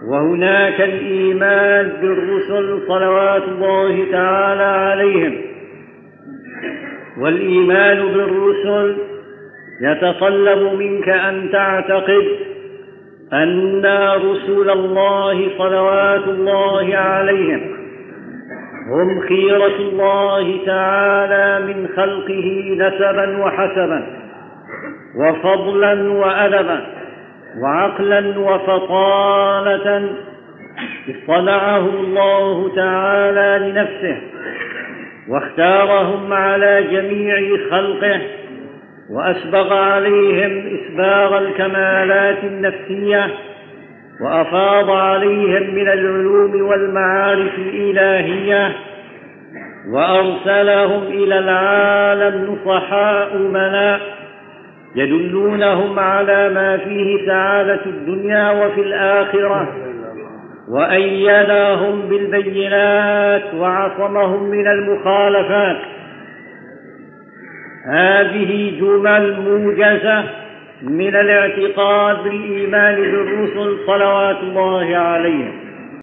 وهناك الإيمان بالرسل صلوات الله تعالى عليهم. والإيمان بالرسل يتطلب منك أن تعتقد أن رسل الله صلوات الله عليهم هم خيرة الله تعالى من خلقه نسبا وحسبا وفضلا وأدبا وعقلا وفطانة، اصطنعهم الله تعالى لنفسه واختارهم على جميع خلقه، وأسبغ عليهم إسباغ الكمالات النفسية، وأفاض عليهم من العلوم والمعارف الإلهية، وأرسلهم إلى العالم نصحاء أمناء يدلونهم على ما فيه سعادة الدنيا وفي الآخرة، وأيدهم بالبينات وعصمهم من المخالفات. هذه جمل موجزة من الاعتقاد بالإيمان بالرسل صلوات الله عليهم.